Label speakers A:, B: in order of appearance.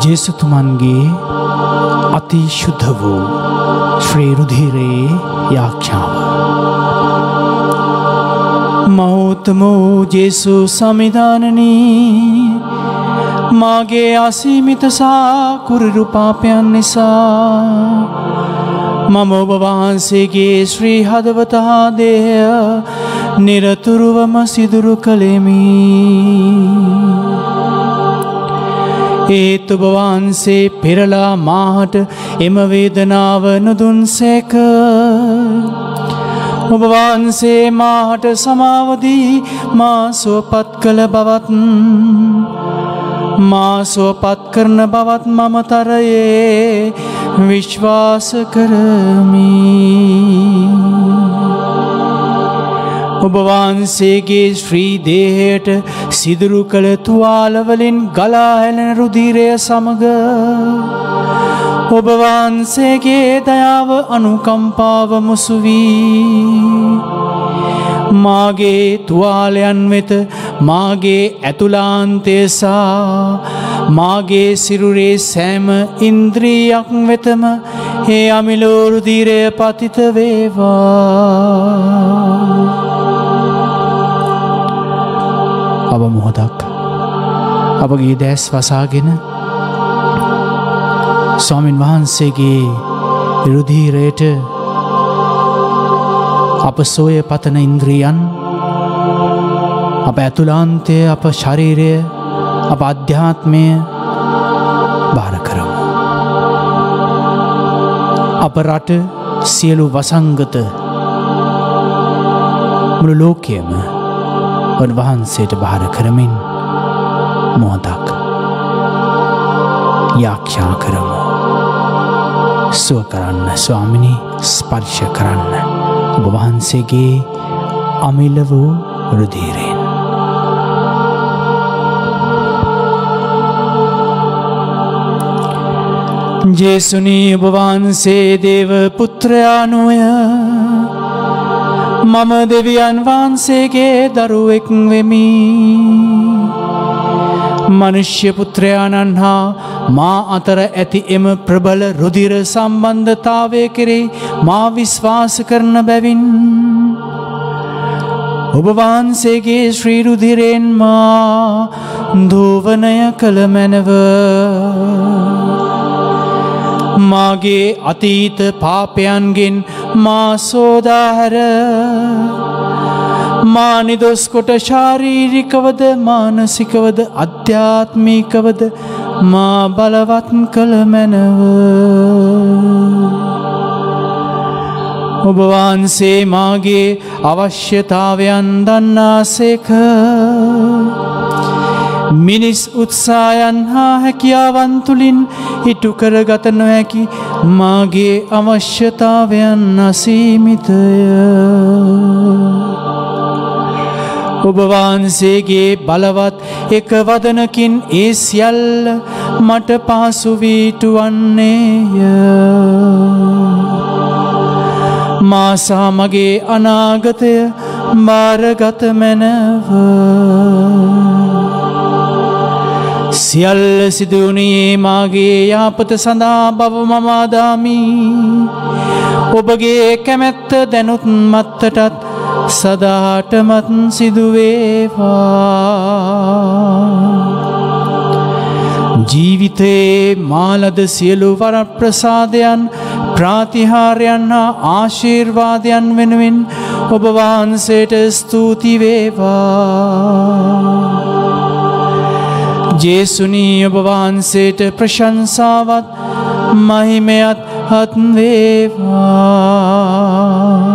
A: ජේසුතුමන්ගේ අති ශුද්ධ වූ ශ්‍රී රුධිරයේ යාඥාව. මෞතමෝ ජේසු සමිදානනී මාගේ අසීමිත සාකුරිරු පාපයන් නිසා මම ඔබ වහන්සේගේ ශ්‍රී හදවත හා දේහය නිරතුරුවම සිදුරු කළෙමි. ඒත් ඔබ වහන්සේ පෙරලා මාහට එම වේදනාව නොදුන්සේක. ඔබ වහන්සේ මාහට සමාව දී මා සුවපත් කළ බවත් මා සුවපත් කරන බවත් මම තරයේ විශ්වාස කරමි. ඔබ වහන්සේගේ ශ්‍රී දේහයට සිදුරු කළ තුවාලවලින් ගලා හැලෙන රුධිරය සමග ඔබ වහන්සේගේ දයාව අනුකම්පාව මුසු වී මාගේ තුවාලයන් වෙත මාගේ ඇතුලාන්තය සහ මාගේ සිරුරේ සෑම ඉන්ද්‍රියක් වෙතම ඒ අමිලෝ රුධිරය පතිත වේවා. අව මොහොතක් අපගේ දැස් වසාගෙන ස්වාමින් වහන්සේගේ රුධිරයට අප සෝය පතන ඉන්ද්‍රියන් අප ඇතුලාන්තය අප ශරීරය අප අධ්‍යාත්මය භාර කරමු. අප රට සියලු වසංගත මුළු ලෝකයම උන්වහන්සේට භාර කරමින් මොහොතක් යාඥා කරමු. සුව කරන්න ස්වාමිනී, ස්පර්ශ කරන්න ඔබ වහන්සේගේ අමිල වූ රුධිරයෙන්. ජේසුනී ඔබ වහන්සේ දේව පුත්‍රයානුය මම දෙවියන් වහන්සේගේ දරුවෙක් වෙමි. මනුෂ්‍ය පුත්‍රයාණන් හා මා අතර ඇති එම ප්‍රබල රුධිර සම්බන්ධතාවය කෙරෙහි මා විශ්වාස කරන බැවින් ඔබ වහන්සේගේ ශ්‍රී රුධිරයෙන් මා දෝවනය කළ මැනව. මාගේ අතීත පාපයන්ගෙන් මා සෝදාහැර මා නිදොස් කොට ශාරීරිකවද මානසිකවද අධ්‍යාත්මිකවද මා බලවත් කළ මැනව. ඔබ වහන්සේ මාගේ අවශ්‍යතාවයන් දන්නාසේක. මිනිස් උත්සාහයන් හා හැකියාවන් තුළින් ඉටු කරගත නොහැකි මාගේ අවශ්‍යතාවයන් අසීමිතය. ඔබ වහන්සේගේ බලවත් එක වදනකින් ඒ සියල්ල මට පහසු වීටු වන්නේය. මා සහ මගේ අනාගතය බාරගත මැනව. සියල්ල සිදුවුණේ මාගේ යාපත සඳහා බව මම අදාමි. ඔබගේ කැමැත්ත දැනුත් මත්තටත් සදාටමත් සිදුවේවා. ජීවිතයේ මාලද සියලු වරප්‍රසාදයන් ප්‍රාතිහාර්යයන් හා ආශිර්වාදයන් වෙනුවෙන් ඔබ වහන්සේට ස්තුති වේවා. ජේසුනී ඔබ වහන්සේට ප්‍රශංසාවත් මහිමයත් හත් වේවා.